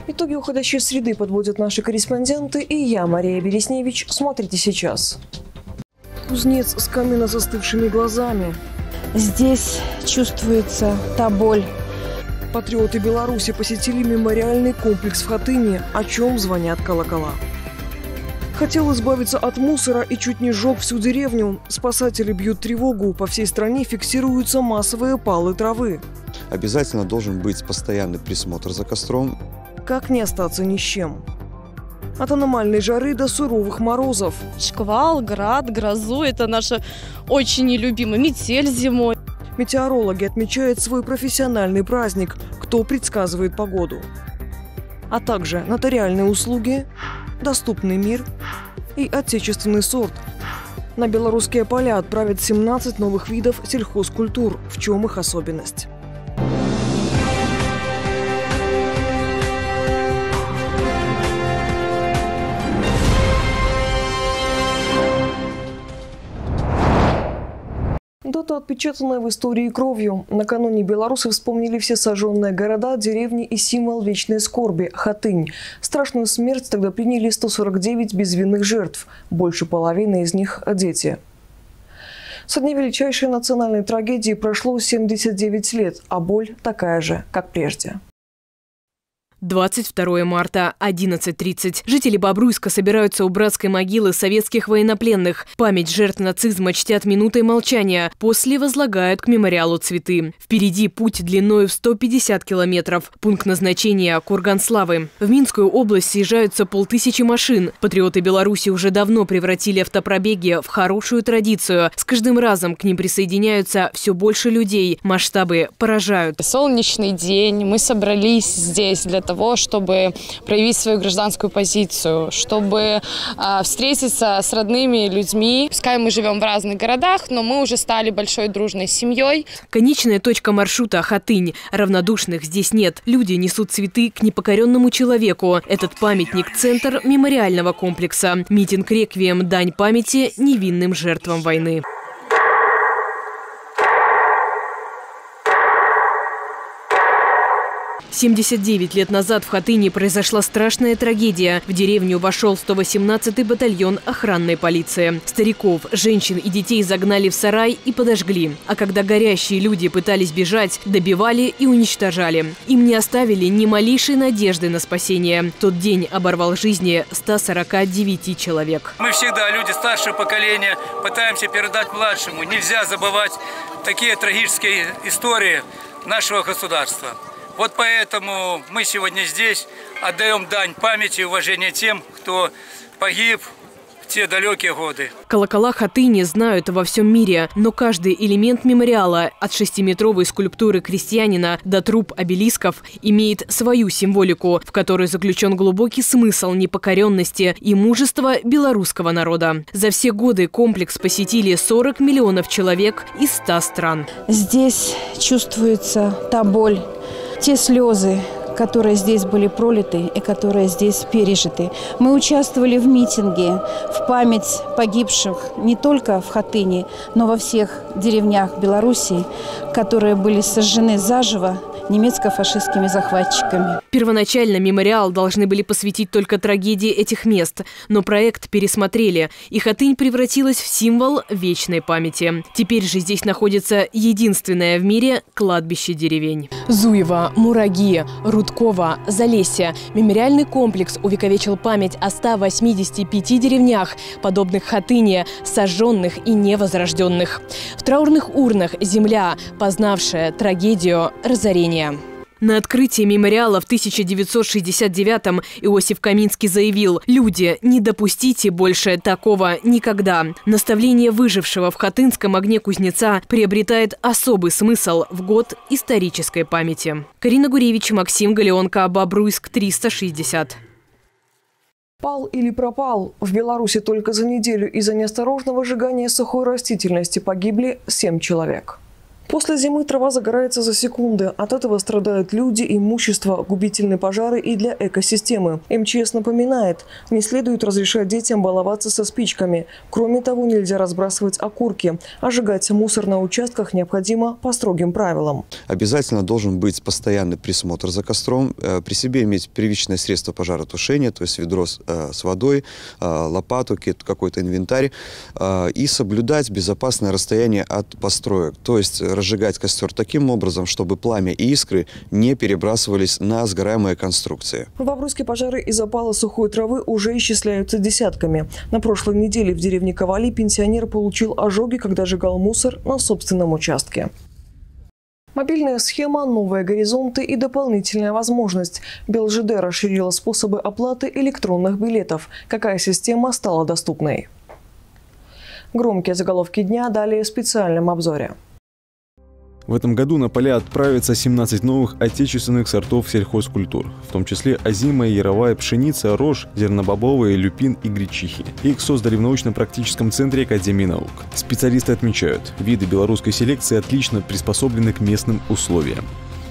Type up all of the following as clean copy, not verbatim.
Итоги уходящей среды подводят наши корреспонденты, и я, Мария Бересневич. Смотрите сейчас. Кузнец с каменно застывшими глазами. Здесь чувствуется та боль. Патриоты Беларуси посетили мемориальный комплекс в Хатыни, о чем звонят колокола. Хотел избавиться от мусора и чуть не сжег всю деревню. Спасатели бьют тревогу. По всей стране фиксируются массовые палы травы. Обязательно должен быть постоянный присмотр за костром. Как не остаться ни с чем? От аномальной жары до суровых морозов. Шквал, град, грозу – это наше очень нелюбимое. Метель зимой. Метеорологи отмечают свой профессиональный праздник «Кто предсказывает погоду?». А также нотариальные услуги, доступный мир и отечественный сорт. На белорусские поля отправят 17 новых видов сельхозкультур. В чем их особенность? Дата, отпечатанная в истории кровью. Накануне белорусы вспомнили все сожженные города, деревни и символ вечной скорби – Хатынь. Страшную смерть тогда приняли 149 безвинных жертв. Больше половины из них – дети. Со дня величайшей национальной трагедии прошло 79 лет, а боль такая же, как прежде. 22 марта, 11:30. Жители Бобруйска собираются у братской могилы советских военнопленных. Память жертв нацизма чтят минутой молчания. После возлагают к мемориалу цветы. Впереди путь длиной в 150 километров. Пункт назначения – Курган-Славы. В Минскую область съезжаются 500 машин. Патриоты Беларуси уже давно превратили автопробеги в хорошую традицию. С каждым разом к ним присоединяются все больше людей. Масштабы поражают. Солнечный день. Мы собрались здесь для того, чтобы проявить свою гражданскую позицию, чтобы встретиться с родными людьми. Пускай мы живем в разных городах, но мы уже стали большой дружной семьей. Конечная точка маршрута – Хатынь. Равнодушных здесь нет. Люди несут цветы к непокоренному человеку. Этот памятник – центр мемориального комплекса. Митинг-реквием – дань памяти невинным жертвам войны. 79 лет назад в Хатыни произошла страшная трагедия. В деревню вошел 118-й батальон охранной полиции. Стариков, женщин и детей загнали в сарай и подожгли. А когда горящие люди пытались бежать, добивали и уничтожали. Им не оставили ни малейшей надежды на спасение. Тот день оборвал жизни 149 человек. Мы всегда, люди старшего поколения, пытаемся передать младшему. Нельзя забывать такие трагические истории нашего государства. Вот поэтому мы сегодня здесь отдаем дань памяти и уважения тем, кто погиб в те далекие годы. Колокола Хатыни знают во всем мире, но каждый элемент мемориала, от 6-метровой скульптуры крестьянина до труб обелисков, имеет свою символику, в которой заключен глубокий смысл непокоренности и мужества белорусского народа. За все годы комплекс посетили 40 миллионов человек из 100 стран. Здесь чувствуется та боль, те слезы, которые здесь были пролиты и которые здесь пережиты. Мы участвовали в митинге в память погибших не только в Хатыни, но во всех деревнях Беларуси, которые были сожжены заживо немецко-фашистскими захватчиками. Первоначально мемориал должны были посвятить только трагедии этих мест, но проект пересмотрели, и Хатынь превратилась в символ вечной памяти. Теперь же здесь находится единственное в мире кладбище деревень. Зуево, Мураги, Рудково, Залесье. Мемориальный комплекс увековечил память о 185 деревнях, подобных Хатыни, сожженных и невозрожденных. В траурных урнах земля, познавшая трагедию разорения. На открытии мемориала в 1969-м Иосиф Каминский заявил: «Люди, не допустите больше такого никогда». Наставление выжившего в хатынском огне кузнеца приобретает особый смысл в год исторической памяти. Карина Гуревич, Максим Галеонко, Бобруйск, 360. Пал или пропал? В Беларуси только за неделю из-за неосторожного сжигания сухой растительности погибли 7 человек. После зимы трава загорается за секунды. От этого страдают люди, имущество, губительные пожары и для экосистемы. МЧС напоминает, не следует разрешать детям баловаться со спичками. Кроме того, нельзя разбрасывать окурки. А сжигать мусор на участках необходимо по строгим правилам. Обязательно должен быть постоянный присмотр за костром, при себе иметь первичное средство пожаротушения, то есть ведро с водой, лопату, какой-то инвентарь, и соблюдать безопасное расстояние от построек, то есть разжигать костер таким образом, чтобы пламя и искры не перебрасывались на сгораемые конструкции. В Бобруйске пожары из опала сухой травы уже исчисляются десятками. На прошлой неделе в деревне Ковали пенсионер получил ожоги, когда сжигал мусор на собственном участке. Мобильная схема, новые горизонты и дополнительная возможность. БелЖД расширила способы оплаты электронных билетов. Какая система стала доступной? Громкие заголовки дня далее в специальном обзоре. В этом году на поля отправятся 17 новых отечественных сортов сельхозкультур, в том числе озимая, яровая, пшеница, рожь, зернобобовые, люпин и гречихи. Их создали в научно-практическом центре Академии наук. Специалисты отмечают, виды белорусской селекции отлично приспособлены к местным условиям.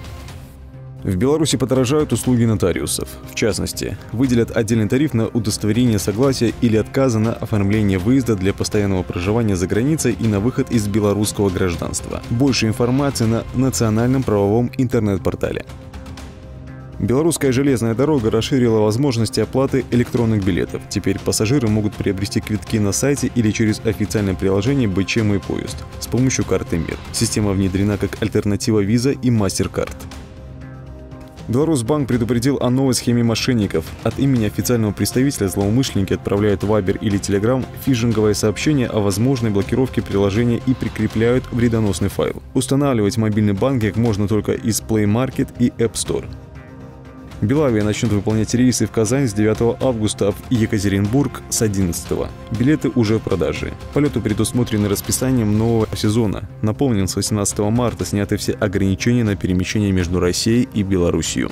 В Беларуси подорожают услуги нотариусов. В частности, выделят отдельный тариф на удостоверение согласия или отказа на оформление выезда для постоянного проживания за границей и на выход из белорусского гражданства. Больше информации на национальном правовом интернет-портале. Белорусская железная дорога расширила возможности оплаты электронных билетов. Теперь пассажиры могут приобрести квитки на сайте или через официальное приложение БЧ «Мой поезд» с помощью карты МИР. Система внедрена как альтернатива Visa и MasterCard. Беларусьбанк предупредил о новой схеме мошенников. От имени официального представителя злоумышленники отправляют в Viber или Telegram фишинговое сообщение о возможной блокировке приложения и прикрепляют вредоносный файл. Устанавливать мобильный банкинг можно только из Play Market и App Store. Белавия начнет выполнять рейсы в Казань с 9 августа, в Екатеринбург с 11. Билеты уже в продаже. Полеты предусмотрены расписанием нового сезона. Напомним, с 18 марта сняты все ограничения на перемещение между Россией и Белоруссией.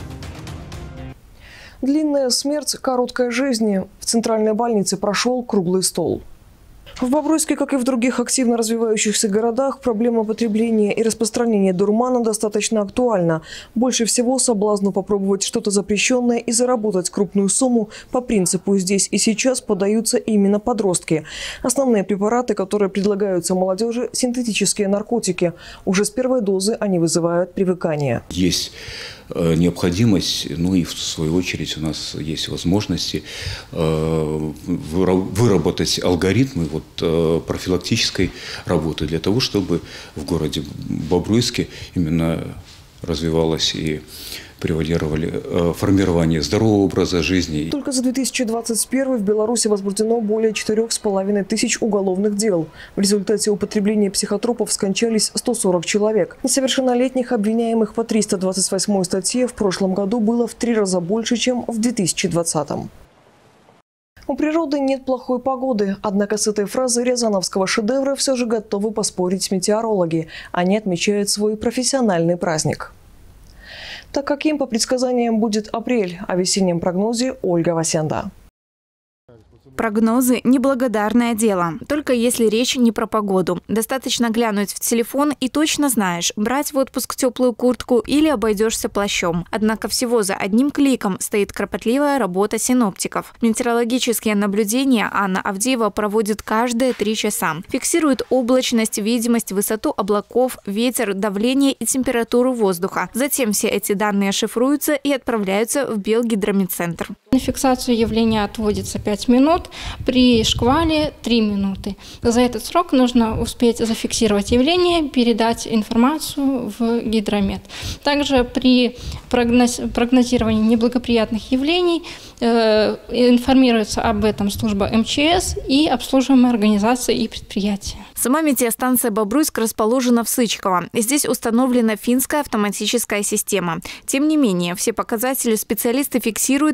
Длинная смерть, короткая жизнь. В центральной больнице прошел круглый стол. В Бобруйске, как и в других активно развивающихся городах, проблема потребления и распространения дурмана достаточно актуальна. Больше всего соблазну попробовать что-то запрещенное и заработать крупную сумму по принципу «здесь и сейчас» поддаются именно подростки. Основные препараты, которые предлагаются молодежи – синтетические наркотики. Уже с первой дозы они вызывают привыкание. Есть необходимость, ну и в свою очередь у нас есть возможности выработать алгоритмы профилактической работы для того, чтобы в городе Бобруйске именно развивалось и превалировали формирование здорового образа жизни. Только за 2021 в Беларуси возбуждено более 4,5 тысяч уголовных дел. В результате употребления психотропов скончались 140 человек. Несовершеннолетних обвиняемых по 328 статье в прошлом году было в 3 раза больше, чем в 2020. У природы нет плохой погоды. Однако с этой фразой рязановского шедевра все же готовы поспорить метеорологи. Они отмечают свой профессиональный праздник. Так каким по предсказаниям будет апрель? О весеннем прогнозе Ольга Васенда. Прогнозы – неблагодарное дело, только если речь не про погоду. Достаточно глянуть в телефон и точно знаешь, брать в отпуск теплую куртку или обойдешься плащом. Однако всего за одним кликом стоит кропотливая работа синоптиков. Метеорологические наблюдения Анна Авдеева проводит каждые 3 часа. Фиксирует облачность, видимость, высоту облаков, ветер, давление и температуру воздуха. Затем все эти данные шифруются и отправляются в Белгидромедцентр. На фиксацию явления отводится 5 минут, при шквале 3 минуты. За этот срок нужно успеть зафиксировать явление, передать информацию в гидромет. Также при прогнозировании неблагоприятных явлений информируется об этом служба МЧС и обслуживаемые организации и предприятия. Сама метеостанция «Бобруйск» расположена в Сычково. Здесь установлена финская автоматическая система. Тем не менее, все показатели специалисты фиксируют и дублируют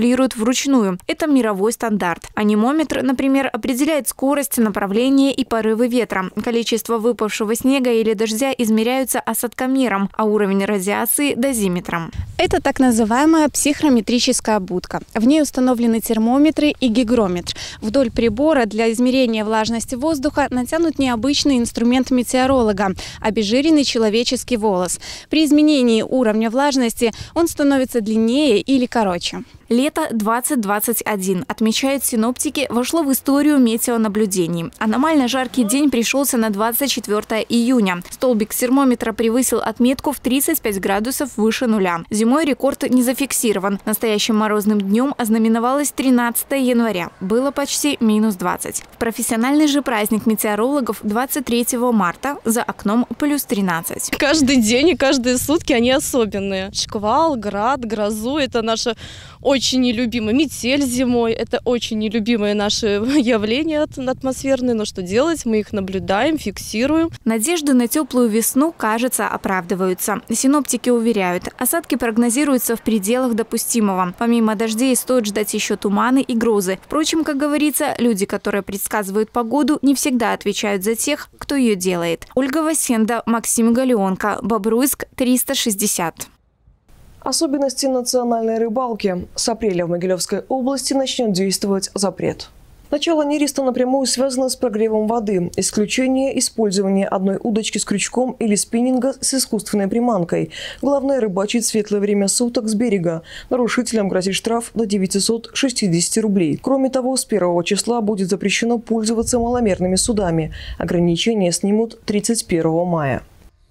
регулируют вручную. Это мировой стандарт. Анимометр, например, определяет скорость, направление и порывы ветра. Количество выпавшего снега или дождя измеряются осадкомером, а уровень радиации – дозиметром. Это так называемая психрометрическая будка. В ней установлены термометры и гигрометр. Вдоль прибора для измерения влажности воздуха натянут необычный инструмент метеоролога – обезжиренный человеческий волос. При изменении уровня влажности он становится длиннее или короче. Лето 2021, отмечают синоптики, вошло в историю метеонаблюдений. Аномально жаркий день пришелся на 24 июня. Столбик термометра превысил отметку в 35 градусов выше нуля. Зимой рекорд не зафиксирован. Настоящим морозным днем ознаменовалось 13 января. Было почти минус 20. В профессиональный же праздник метеорологов 23 марта за окном плюс 13. Каждый день и каждые сутки они особенные. Шквал, град, грозу – это наше очень нелюбимое. Метель зимой – это очень нелюбимое наше явление атмосферное. Но что делать? Мы их наблюдаем, фиксируем. Надежды на теплую весну, кажется, оправдываются. Синоптики уверяют, осадки прогнозируются в пределах допустимого. Помимо дождей стоит ждать еще туманы и грозы. Впрочем, как говорится, люди, которые предсказывают погоду, не всегда отвечают за тех, кто ее делает. Ольга Васенда, Максим Галионко, Бобруйск, 360. Особенности национальной рыбалки. С апреля в Могилевской области начнет действовать запрет. Начало нереста напрямую связано с прогревом воды. Исключение – использования одной удочки с крючком или спиннинга с искусственной приманкой. Главное – рыбачить в светлое время суток с берега. Нарушителям грозит штраф до 960 рублей. Кроме того, с 1 числа будет запрещено пользоваться маломерными судами. Ограничения снимут 31 мая.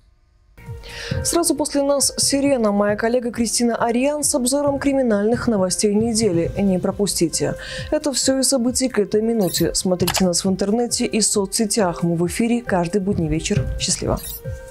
Сразу после нас «Сирена». Моя коллега Кристина Ариан с обзором криминальных новостей недели. Не пропустите. Это все и события к этой минуте. Смотрите нас в интернете и соцсетях. Мы в эфире каждый будний вечер. Счастливо.